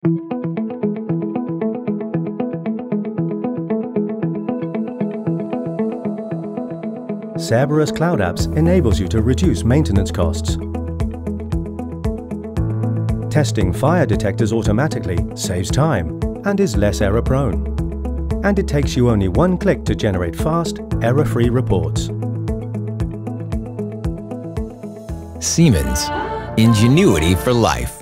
Cerberus Cloud Apps enables you to reduce maintenance costs. Testing fire detectors automatically saves time and is less error-prone. And it takes you only one click to generate fast, error-free reports. Siemens. Ingenuity for life.